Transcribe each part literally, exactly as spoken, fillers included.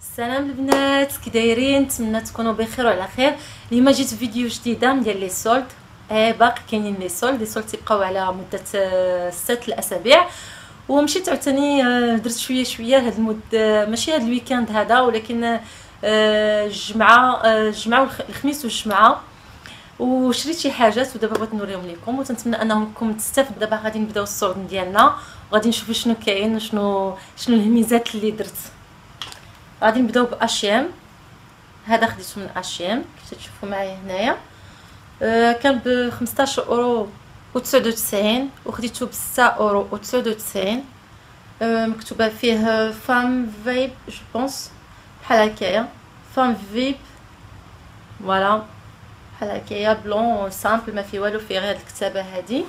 السلام البنات، كي دايرين؟ نتمنى تكونوا بخير وعلى خير. اليوم جيت فيديو جديده ديال لي سولد. اه باقي كاينين لي سولد لي سولد تيبقاو على مده ستة الاسابيع، ومشيت عاوتاني درت شويه شويه هاد المده، ماشي هاد الويكاند هذا ولكن الجمعه الجمعه والخميس والجمعه، وشريت شي حاجات ودابا بغيت نوريهم لكم وتنتمنى انكم تستافدوا. دابا غادي نبداو السولد ديالنا وغادي نشوفوا شنو كاين وشنو شنو الهميزات اللي درت. غادي نبداو باشيام. هذا خديته من اشيام كيف تشوفوا معايا هنايا. آه كان ب خمسطاش اورو و تسعة وتسعين وخديته ب ستة اورو و تسعة وتسعين. آه مكتوبه فيه فام فيب جو بونس، بحال هكايا فام فيب. فوالا بحال هكايا بلون سامبل، ما فيه والو، فيه غير هاد الكتابه هادي.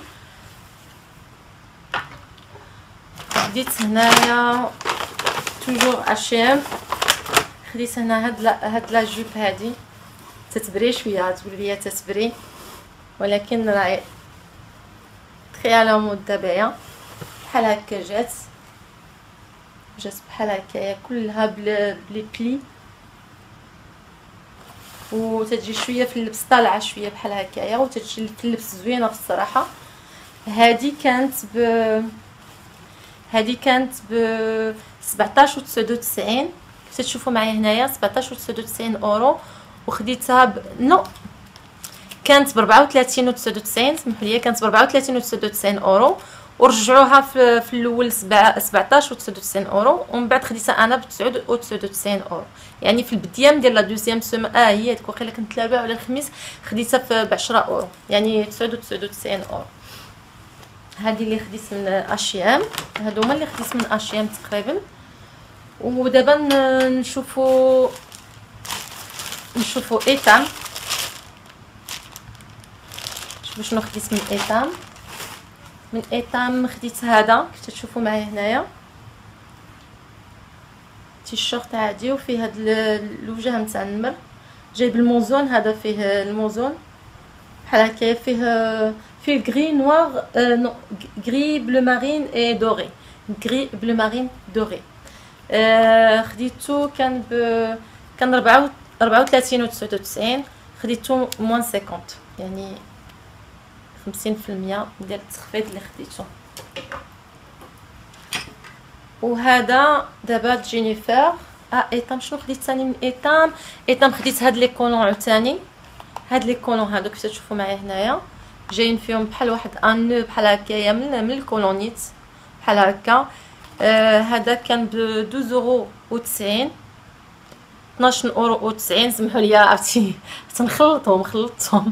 خديت هنايا توجور اشيام، خديت هنا هاد لا هاد لا جوب هادي تتبري شويه، تقول لي تتبري ولكن راهي تخي على مود دابايا. بحال هكا جات جات بحال هكايا كلها بلي بلي، وتتجي شويه في اللبس طالعه شويه بحال هكايا، وتتجي في اللبس زوينه بصراحه. هادي كانت ب هادي كانت ب سبعطاش و تسعة وتسعين. تشوفوا معايا هنايا سبعطاش و تسعة وتسعين اورو، وخديتها ب نو كانت ب أربعة وثلاثين و تسعة وتسعين. سمحوا لي، كانت ب أربعة وثلاثين و تسعة وتسعين اورو، ورجعوها في, في الاول سبعطاش و تسعة وتسعين اورو، ومن بعد خديتها انا ب تسعة و تسعة وتسعين اورو. يعني في البديام ديال لا دوزيام سيمين، اه هي ديك وقيله كنت لعبه على الخميس، خديتها ب عشرة اورو، يعني تسعة و تسعة وتسعين اورو. هذه اللي خديت من اشيام، هادو هما اللي خديت من اشيام تقريبا. ودابا نشوفوا نشوفوا ايتام. شوفوا شنو خديت من ايتام. من ايتام خديت هذا كيف تشوفوا معايا هنايا، تيشيرت عادي وفيه هاد الوجه نتاع النمر، جايب الموزون. هذا فيه الموزون بحال هكا، فيه فيه غري نوار آه نو غري بلو مارين اي دوري، غري بلو مارين دوري. آه خديتو كان ب كان أربعة وثلاثين و تسعة وتسعين، خديتو موان خمسين، يعني خمسين في المية ديال التخفيض اللي خديتو. وهذا دابا جينيفر. اه ايتام شنو خديت ثاني من ايتام؟ ايتام خديت هاد لي كولون عاوتاني، هاد لي كولون هادو كيف تشوفوا معايا هنايا، جايين فيهم بحال واحد ان نو بحال هكايا من من الكولونيت بحال هكا. آه هذا كان ب اثناش اورو و تسعين، اثناش اورو و تسعين. سمحوا لي عرفتي تنخلطهم خلطتهم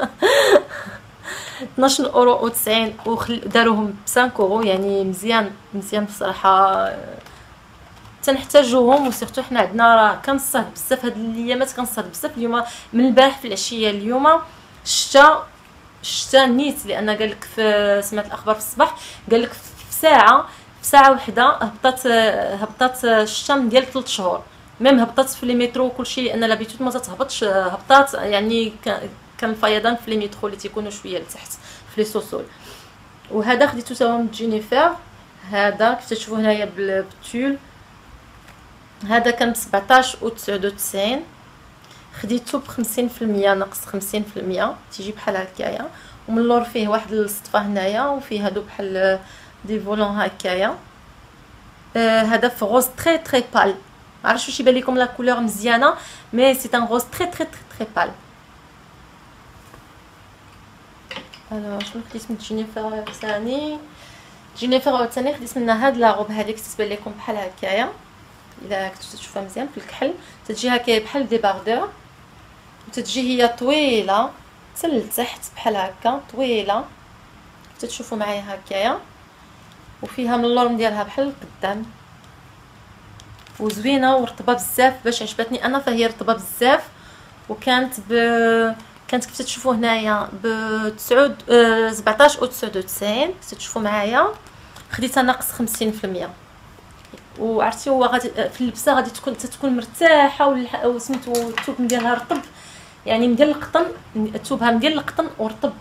اثناش اورو و تسعين وداروهم ب خمسة اورو، يعني مزيان مزيان بصراحه. تنحتاجوهم، وسيرتو حنا عندنا راه كنصهد بزاف هاد الايامات، كنصهد بزاف. اليوم من البارح في العشيه، اليوم الشتا الشتا نيت، لان قال لك في سمعت الاخبار في الصباح قال لك في ساعه في ساعه وحده هبطات هبطات الشتا ديال ثلاث شهور، ميم هبطات في لي مترو وكلشي، لان لابيتود ما تهبطش، هبطات يعني كان الفيضان في لي مترو اللي تيكونوا شويه لتحت في لي سوسول. وهذا خديتو تاهو من جينيفر. هذا كيف تشوفوا هنايا بالتول، هذا كان ب سبعطاش و تسعة وتسعين، خديتو ب خمسين في المية ناقص خمسين في المية، تيجي بحال هكايا. ومن اللور فيه واحد الصطفه هنايا، وفيه هادو بحال دي فولون هكايا. آه هذا في غوز تري تري بال، معرفتش واش يبان لكم لا كولور مزيانه، مي سي ان غوز تري تري تري تري بال. الو شنو خديت من جينيفر ثاني؟ جينيفر ثاني خديت منها هاد لا روب هذيك تتبان لكم بحال هكايا، الا كنتو تشوفوها مزيان في الكحل، تتجي هكايا بحال دي باردور، وتتجي هي طويله حتى لتحت بحال هكا طويله، تتشوفوا معايا هكايا، وفيها من اللور ديالها بحال القدام، وزوينه ورطبه بزاف باش عجبتني انا، فهي رطبه بزاف. وكانت ب كانت كيف تشوفوا هنايا ب تسعة سبعطاش و تسعة وتسعين، تشوفوا معايا خديتها ناقص خمسين في المية. وعرفتي هو غادي في اللبسه غادي تكون تتكون مرتاحه، وسميتو الثوب ديالها رطب، يعني ديال القطن، ثوبها ديال القطن ورطب.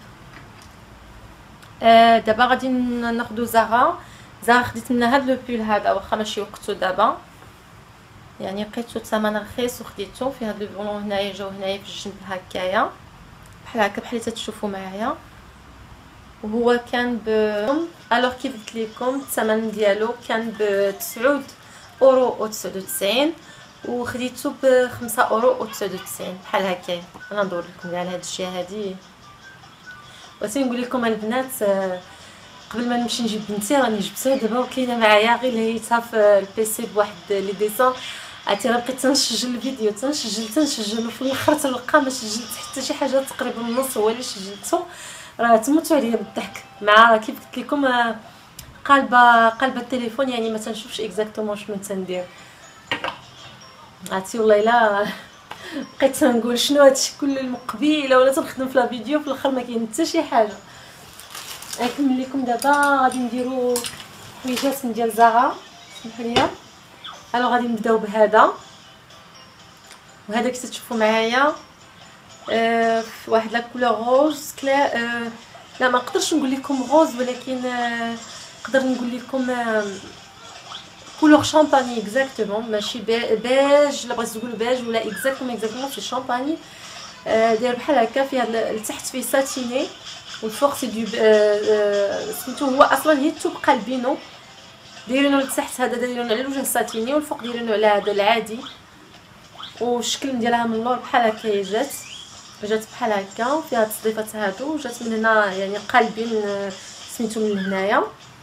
آه دابا غادي ناخذ زغا. زغا خديت منها هاد لو بول هذا، واخا ماشي وقتو دابا. يعني لقيتو ثمن رخيص وخديتو. في هاد لي فولون هنايا جاو هنايا في الجنب هكايا بحال هكا بحال اللي تشوفوا معايا. وهو كان ب الوغ كيف قلت لكم الثمن ديالو كان ب تسعة اورو و تسعة وتسعين وخديته ب خمسة اورو و تسعة وتسعين بحال هكايا. انا ندور لكم كاع هاد الشيء هادي. بغيت نقول لكم البنات قبل ما نمشي نجيب بنتي راني جبتها دابا وكاينه معايا غير لهيتها في البيسي بواحد لي ديسون. عرفتي راه بقيت تنسجل الفيديو تنسجل تنسجل وفي الاخر تلقى ما سجلت حتى شي حاجه تقريبا النص هو اللي سجلته. راه تموتوا عليا بالضحك مع كيف قلت لكم قلبه قلبه التليفون يعني ما تنشوفش اكزاكتومون شنو تندير. عرفتي والله الا بقيت تنقول شنو هادشي كله المقبيله ولا تنخدم في لا فيديو في الاخر ما كاين حتى شي حاجه. نكمل لكم دابا غادي نديرو حويجات ديال زارا. سمحوا لي. الو غادي نبداو بهذا وهذا كي تشوفوا معايا آه واحد لا كولور روز كلا. آه لا ما نقدرش نقول لكم روز ولكن آه نقدر نقول لكم آه كولور شامباني اكزاكتومون ماشي بيج. لا بغيت نقول بيج ولا اكزاكتومون اكزاكتومون في شامباني. آه داير بحال هكا فيها التحت فيه ساتيني والفوق سي دو سميتو هو اصلا هي التوب قلبينو دايرينو لتحت. هذا دايرينو على الوجه الساتيني والفوق دايرينو على هذا العادي. والشكل ديالها من اللور بحال هكا جات جات بحال هكا فيها التصديفات هادو. جات من هنا يعني قلبين سميتو من هنايا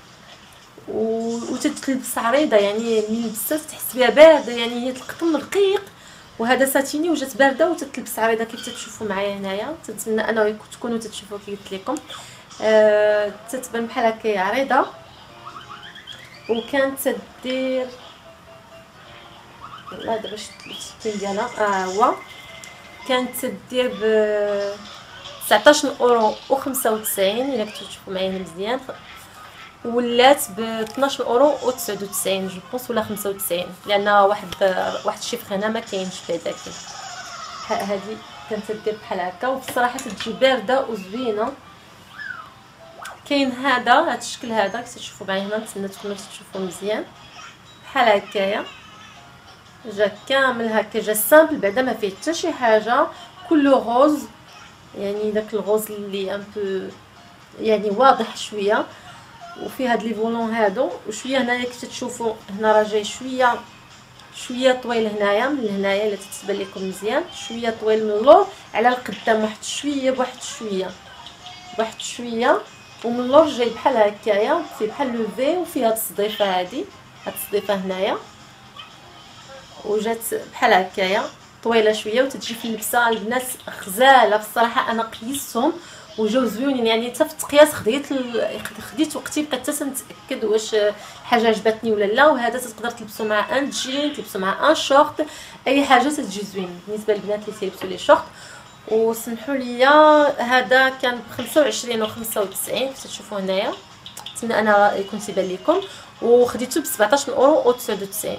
وتتلبس عريضه يعني من لبستها تحس بها بارده يعني هي القطن رقيق وهذا ساتيني وجات بارده وتتلبس عريضه كيف تتشوفوا معايا هنايا. تنتمنى انا تكونوا تتشوفوا كي قلت لكم. آه تتبان بحال هكا عريضه وكانت تدير لا دابا شفت الشكل ديالها. اه هو كانت تدير ب تسعطاش اورو و خمسة وتسعين الا كنتو تشوفوا معايا مزيان. ولات ب اثناش اورو و تسعة وتسعين جو بونس ولا خمسة وتسعين لان واحد واحد الشيفر هنا ما كاينش في هذاك. هذه كانت تدير بحال هكا وبصراحه تجي بارده وزوينه. كاين هذا هذا الشكل هذا كي تشوفوا معايا هنا نتمنى تكونوا تشوفوا مزيان بحال هكايا. جا كامل هكا جا سامبل بعدا ما فيه حتى شي حاجه كله غوز يعني داك الغوز اللي ان بو يعني واضح شويه. وفي هاد لي فولون هادو وشويه هنايا كي تشوفوا هنا راه جاي شويه شويه طويل هنايا من هنايا الا تتبان لكم مزيان شويه طويل من اللور على القدام واحد شويه بواحد شويه بواحد شويه ومن اللور جاي بحال هكايا في بحال لو في وفيها التصديفه هادي هاد التصديفه هنايا وجات بحال هكايا طويله شويه وتتجي في اللبسه. البنات غزاله بصراحه انا قيستهم وجاو زوينين يعني حتى في التقياس خديت ال... خديت وقتي بقيت حتى نتاكد واش الحاجه عجبتني ولا لا. وهذا تقدر تلبسو مع ان جين تلبسو مع ان شورت اي حاجه تتجي زوين بالنسبه للبنات اللي تيلبسوا لي شورت. وسمحوا لي هذا كان ب خمسة وعشرين و خمسة وتسعين كيف تشوفوا هنايا نتمنى انا يكون تيبان لكم. وخديته ب سبعطاش اورو و تسعة وتسعين.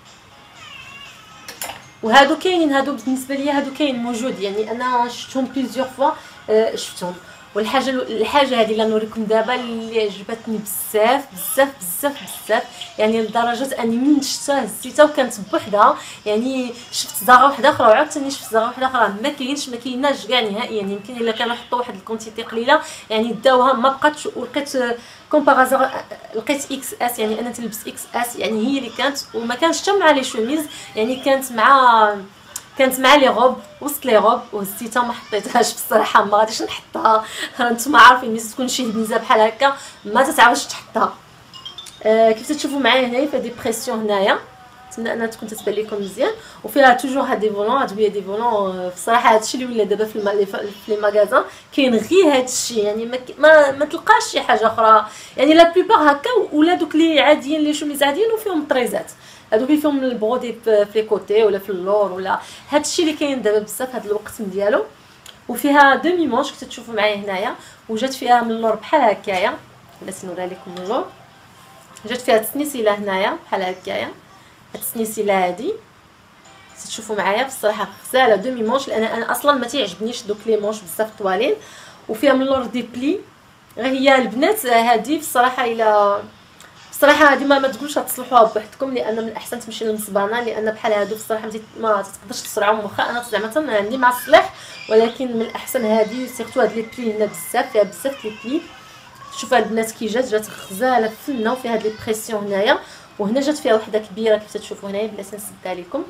وهادو كاينين هادو بالنسبه ليا هادو كاين موجود يعني انا شفتهم بليزيور فوا آه شفتهم. والحاجه الحاجه هذه اللي نوريكم دابا اللي عجبتني بزاف بزاف بزاف بزاف يعني لدرجه اني من شفتها هزيتها وكانت بوحدها يعني شفت زاغه واحده اخرى وعاوتاني شفت زاغه واحده اخرى ما كاينش ما كايناش كاع نهائيا. يمكن الا كانوا حطوا واحد الكونتيتي قليله يعني داوها ما بقاتش. ولقيت كومبارازور لقيت اكس اس يعني انا تلبس اكس اس يعني هي اللي كانت وما كانش حتى مع لي شوميز يعني كانت مع كانت مع لي غوب وسط لي غوب وهزيتها ما حطيتهاش بصراحه ما غاديش نحطها. نتوما عارفين ملي تكون شي هبيزه بحال هكا ما تتعاودش تحطها. آه كيف تشوفوا معايا هنايا فيها دي بريسيون هنايا نتمنى انها تكون تتبان لكم مزيان. وفيها توجور هاد دي فولون هاد دي فولون بصراحه هادشي اللي ولا دابا في في لي ماغازان كاين غير هادشي يعني ما ما, ما تلقاش شي حاجه اخرى يعني لا بلوبار هكا ولا دوك لي عاديين لي شوميز عاديين وفيهم طريزات هادو اللي فيهم البرودي في لي كوتي ولا في اللور ولا هادشي اللي كاين دابا بزاف هاد الوقت ديالو. وفيها دومي مونش كي تشوفوا معايا هنايا وجات فيها من اللور بحال هكايا بلا نوريها لكم من اللور جات فيها تسنيسيله هنايا بحال هكايا. هاد السنيسيله هادي تشوفوا معايا بصراحه غزاله دومي مونش لان انا اصلا ما تيعجبنيش دوك لي مونش بزاف طوالين. وفيها من اللور دي بلي غير هي البنات هادي بصراحه الا الصراحه هذه ما ما تقولش تصلحوها بوحدكم، لان من الاحسن تمشي للمصبانه، لان بحال هادو الصراحه ما تقدرش تصرعهم. واخا انا زعما عندي مع الصلاح، ولكن من الاحسن هذه سيرتو هاد لي بلي هنا بزاف فيها بزاف لي بلي. شوف هاد البنات كي جات جات غزاله فنه وفيها هاد لي بريسيون هنايا، وهنا جات فيها وحده كبيره كيف تشوفوا هنايا بلاتي نسدها لكم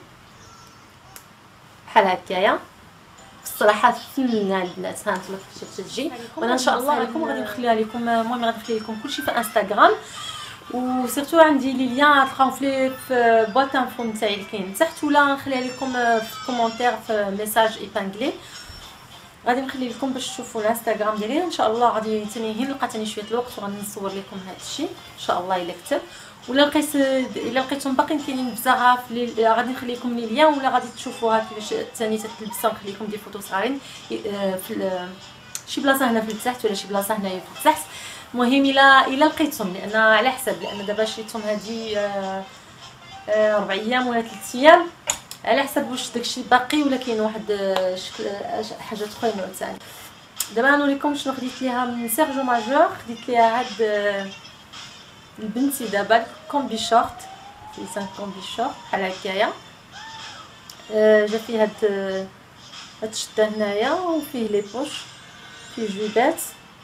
بحال هكايا. الصراحه فنه البنات. ها انتما كيفاش تجي، وانا ان شاء الله لكم غادي نخليها لكم. المهم غادي نخلي لكم كلشي في انستغرام، وسيرتو عندي لي ليان تلقاو في في بواط انفو نتاعي اللي كاين تحت، ولا نخليها لكم في كومونتير في ميساج ايبانغلي. غادي نخلي لكم باش تشوفوا الانستغرام ديالي ان شاء الله. غادي ثاني هي نلقى ثاني شويه الوقت وغادي نصور لكم هذا الشيء ان شاء الله الا كتب. ولا لقيت الا لقيتهم باقيين كاينين بزاف غادي نخلي لكم لي ليان، ولا غادي تشوفوها كيفاش ثاني تتلبسها. نخلي لكم دي فوتو صغارين في شي بلاصه هنا في التحت، ولا شي بلاصه هنايا في التحت. المهم الا الا لقيتهم، لان على حسب، لان دابا شريتهم هذه ربع ايام ولا ثلاث ايام، على حسب واش داكشي باقي ولا كاين واحد شكل حاجات اخرى نوع ثاني. دابا نوريكم شنو خديت ليها من سيرجو ماجور. خديت ليها هاد البنتي دابا كومبي شورت، سان كومبي شورت بحال هكايا. جا فيه هاد هاد الشده هنايا، وفيه لي بوش، فيه جوبات،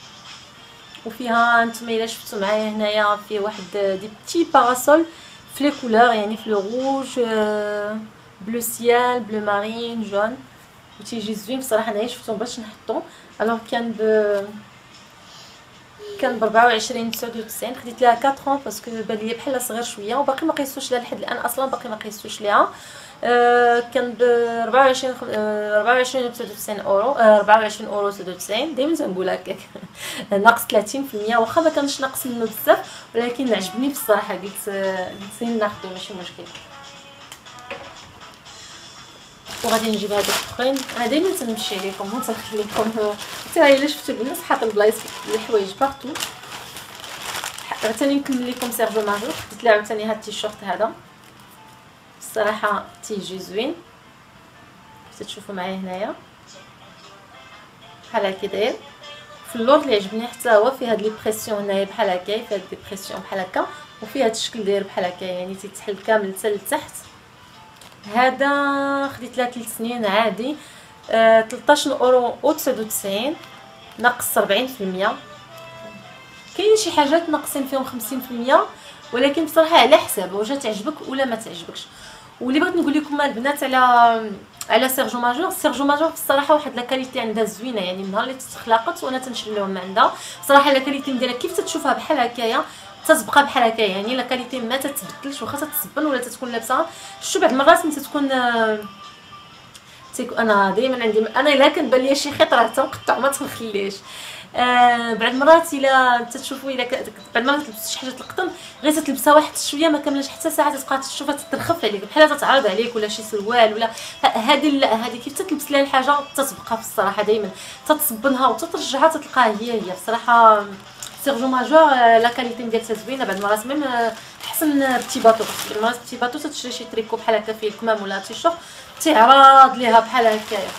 وفيها نتوما الا شفتوا معايا هنايا فيه واحد دي بتي باراسول في لي كولور، يعني في لو روج، بلو سيال، بلو مارين، جون، وتيجي زوين بصراحه. انايا شفتهم باش نحطو. الوغ كان ب كان ب أربعة وعشرين تسعة وتسعين. خديت لها أربعة باسكو بان ليا بحال صغير شويه، وباقي ما قيستوش لها لحد الان، اصلا باقي ما قيستوش ليها. آه كان ب أربعة وعشرين أربعة وعشرين تسعة وتسعين اورو، آه أربعة وعشرين اورو تسعة وتسعين. دائما تنقول هكاك ناقص ثلاثين في المية، واخا ما كانش ناقص منه بزاف، ولكن عجبني بصراحه. قلت قلت ناخذو ماشي مشكل. وغادي نجيب هذوك الاخرين. انا دائما تنمشي عليكم وتنخلي لكم حتى الا شفتوا الناس حاط البلايص الحوايج بارتو. ثاني نكمل لكم سيرجو ماجور. خديت لها عاوتاني هاد التيشيرت هذا، الصراحه تيجي زوين كيف تشوفوا معايا هنايا بحال هكا داير. في اللور اللي عجبني حتى هو فيه هاد لي بريسيون هنايا بحال هكا، فيه هاد لي بريسيون بحال هكا، وفيه هاد الشكل داير بحال هكا، يعني تيتحل كامل حتى لتحت. هذا خديت لها ثلاث سنين عادي، آه ثلاثطاش اورو و تسعة وتسعين، ناقص أربعين في المية. كاين شي حاجات ناقصين فيهم خمسين في المية، ولكن بصراحه على حساب واش تعجبك ولا ما تعجبكش. واللي بغيت نقول لكم البنات على على سيرجو ماجور، سيرجو ماجور بصراحه واحد لا كاليتي عندها زوينه، يعني من نهار اللي تخلقت وانا تنشري لهم عندها بصراحه. لا كاليتي ديالها كيف تتشوفها بحال هكايا تتبقى بحال هكا، يعني لا كاليتي ما تتبدلش، واخا تتصبن ولا تتكون لابسه. شفتوا بعض المرات ملي تتكون تيكون انا دائما عندي انا الا كنبان ليا شي خيط راه تنقطع ما تنخليش. آه بعض المرات الا تتشوفوا الا بعض المرات تلبس شي حاجه القطن غير تلبسها واحد شويه ما كاملاش حتى ساعه تبقى تشوفها تترخف عليك بحال تتعرض عليك، ولا شي سروال ولا هذه هذه كيف تتلبس لها الحاجه تتبقى في الصراحه دائما تتصبنها وتترجعها تلقاها هي هي بصراحه. سيرجو ماجور لا كاليتي ديالها زوينه، بعض المرات ميم احسن بتي باتو. بعض المرات بتي باتو تشري شي تريكو بحال هكا فيه الكمام ولا تيشيرت تعرض ليها بحال هكايا.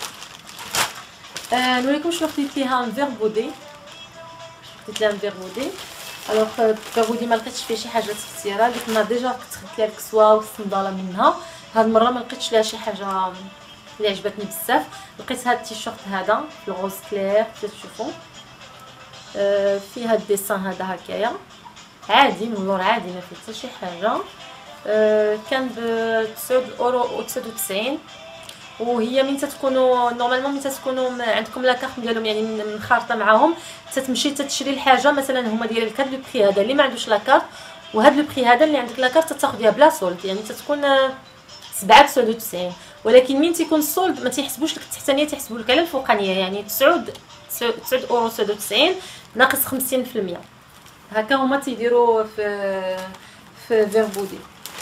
آه نوريكم شنو خديت ليها من فيغ بودي. خديت لها من فيغ بودي. الوغ فيغ بودي ما لقيتش فيه شي حاجات كثيره، قلت لنا ديجا كنت خدت لها الكسوه والصنداله منها. هاد المره ما لقيتش لها شي حاجه اللي عجبتني بزاف. لقيت هاد التيشيرت هذا في الغوز كلير كيف تشوفوا، آه فيه هاد الديسان هذا هكايا عادي من اللور عادي ما فيه حتى شي حاجه. آه كان ب تسعة اورو و تسعة وتسعين. وهي من تتكونوا نورمالمون من تتكونوا عندكم لاكارت ديالهم يعني منخرطه معاهم، تتمشي تتشري الحاجه مثلا هما دايرين الكارت لو بري هذا اللي ما عندوش لاكارت، وهذا لو بري هذا اللي عندك لاكارت تاخذيها بلا سولد، يعني تتكون سبعة تسعة وتسعين. ولكن من تيكون السولد ما تيحسبوش لك التحتانيه، تيحسبوا لك على الفوقانيه، يعني تسعة تسعة اورو تسعة وتسعين ناقص خمسين في المية. هكا هما تيديروا في في فيغ بودي.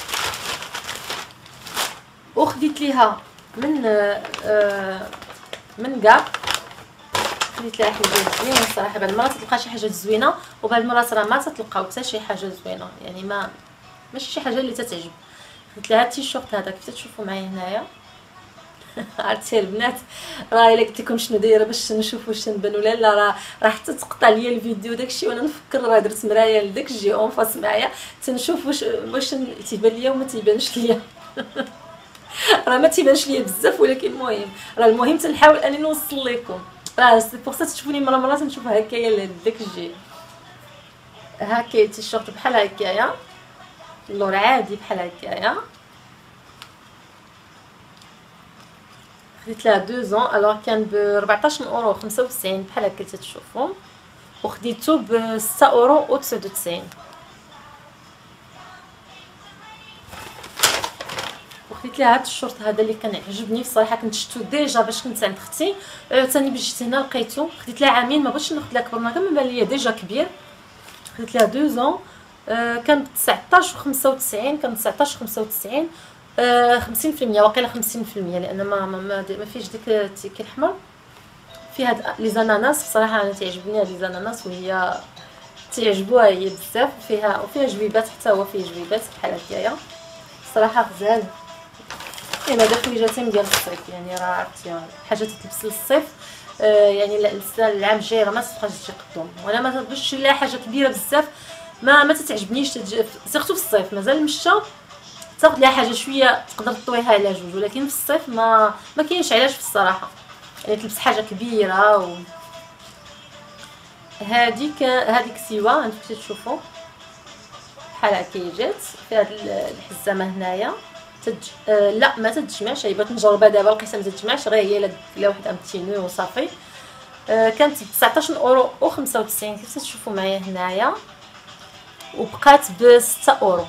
وخديت ليها من آه من كاع خديت لها حاجات زوينه الصراحه. بعض المرات تلقى شي حاجه زوينه، وبعض المرات راه ما تلقاو حتى شي حاجه زوينه، يعني ما ماشي شي حاجه اللي تتعجب. خديت لها التيشيرت هذا كيف تشوفوا معايا هنايا عرفتي البنات، راه الا قلت لكم شنو دايره باش نشوف واش نبان ولا لا، راه راه حتى تقطع ليا الفيديو داكشي وانا نفكر راه درت مرايه لداك الجي اون فاس معايا تنشوف واش واش تيبان ليا وما تيبانش ليا. راه ما تيبانش ليا بزاف ولكن المهم راه المهم تنحاول انني نوصل لكم، راه سي بور سا تشوفوني مره مره تنشوف هكايا لداك الجي. هكايا تيشورت بحال هكايا، اللور عادي بحال هكايا، خديت لها دوزون الوغ كان ب أربعطاش اورو خمسة وتسعين بحال هكا تتشوفوا، وخديتو ب ستة اورو و تسعة وتسعين. وخديت لها هاد الشورت هذا اللي كان عجبني الصراحه، كنت شفتو ديجا باش كنت عند اختي، عاوتاني باش جيت هنا لقيتو. خديت لها عامين، ما بغيتش ناخذ لها كبر، ما كان بان ليا ديجا كبير. خديت لها دوزون، آه كان ب تسعطاش و خمسة وتسعين، كان تسعطاش و خمسة وتسعين، آه خمسين في المية واقيلا خمسين في المية، لان ما ما, ما, ما فيش ديك التيكي الاحمر. في هاد لي زاناناس بصراحه انا تعجبني هاد لي زاناناس، وهي تعجبوها هي بزاف، فيها وفيها جويبات، حتى هو فيه جويبات بحال هكايا صراحه غزال. يعني هذا خويجاتين ديال الصيف، يعني راه عرفتي حاجه تتلبس للصيف، آه يعني العام الجاي راه ما تبقاش تجي قدام، وانا ما تبغيش لها حاجه كبيره بزاف، ما ما تتعجبنيش سيرتو في الصيف. مازال مشى تاخذ لها حاجه شويه تقدر طويها على جوج، ولكن في الصيف ما ما كاينش علاش في الصراحه، يعني تلبس حاجه كبيره. و هذيك هذيك سوا انتم تشوفوا بحال هكا جات في هاد الحزامه هنايا تج... آه لا ما تتجمعش، هي بغيت نجربها دابا لقيتها ما تتجمعش، غير هي لا واحد ام تينو وصافي. آه كانت ب تسعطاش اورو و خمسة وتسعين كيف تشوفوا معايا هنايا، وبقات ب ستة اورو.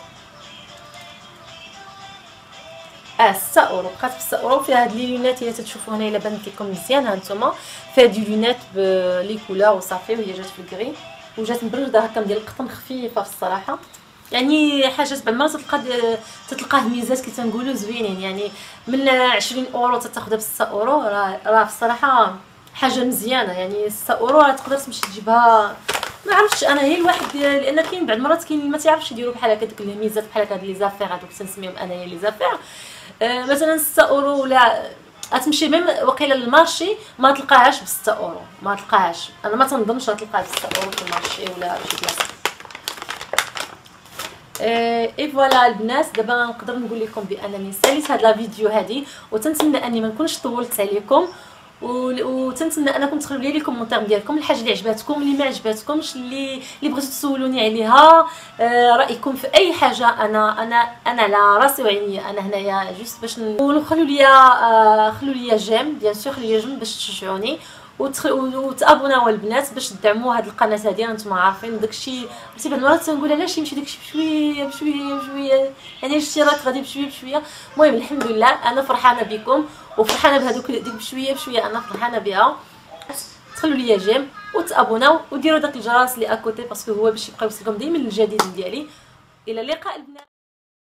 اه ستة اورو بقات ب ستة اورو. فيها هاد لي لونات هي تتشوفوا هنا الا بانت لكم مزيان، ها نتوما فيها دي لونات بلي كولور وصافي، وهي جات في الكري وجات مبرده هكا ديال القطن خفيفه في الصراحه، يعني حاجات بعد ما تلقى تتلقاه ميزات كي تنقولوا زوينين. يعني من عشرين اورو تاخذها ب ستة اورو، راه راه في الصراحه حاجه مزيانه. يعني ستة اورو راه تقدر تمشي تجيبها، ما عرفتش انا هي الواحد، لان كاين بعض المرات كاين ما تعرفش يديروا بحال هكا ديك الميزات بحال هكا لي زافير هذوك تنسميهم انايا لي زافير. آه مثلا ستة اورو ولا غتمشي ميم وقيله للمارشي ما تلقاهاش ب ستة اورو، ما تلقاهاش، انا ما تنظنش تلقاها ب ستة اورو في المارشي ولا شي بلاصه. اي فوالا البنات، دابا نقدر نقول لكم بانني ساليت هاد لا فيديو هادي، وتنتمنى اني ما نكونش طولت عليكم، وتنتمنى انكم تخلوا لي لي كومونتير ديالكم الحاجه اللي عجباتكم اللي ما عجباتكمش، اللي اللي بغيتو تسولوني عليها، آه رايكم في اي حاجه. انا انا انا على راسي وعيني، انا هنايا جوست باش وخلوا لي آه خلوا لي جيم بيان سور، خلوا لي جيم باش تشجعوني، وتابوناو البنات باش تدعموا هذه القناه هذه. انتم عارفين داكشي عرفتي بعض المرات تنقول علاش يمشي داكشي بشويه بشويه بشويه، يعني الاشتراك غادي بشويه بشويه. المهم الحمد لله انا فرحانه بكم وفرحانه بهذوك ديك بشويه بشويه، انا فرحانه بها. تخلوا لي جيم وتابوناو وديروا داك الجرس اللي اكوتي باسكو هو باش يبقى يوصلكم دائما الجديد ديالي. الى اللقاء البنات.